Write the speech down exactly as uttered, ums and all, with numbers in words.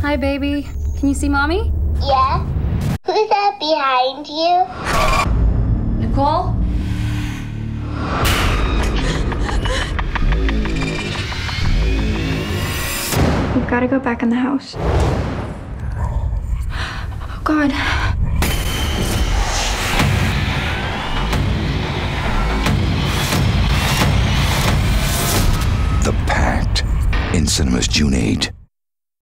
Hi, baby. Can you see Mommy? Yeah? Who's that behind you? Nicole? We've got to go back in the house. Oh, God. The Pact, in cinemas June eighth.